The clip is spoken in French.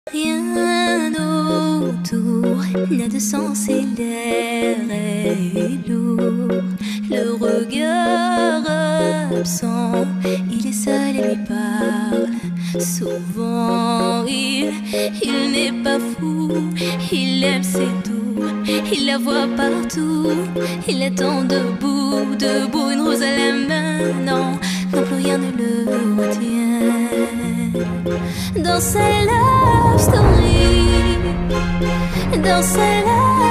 Rien autour n'a de sens et l'air est lourd. Le regard absent, il est seul et lui parle. Souvent il n'est pas fou, il aime ses tours, il la voit partout. Il attend debout, debout, une rose à la main. Non, non plus rien ne le retient. Dans sa love story, dans sa love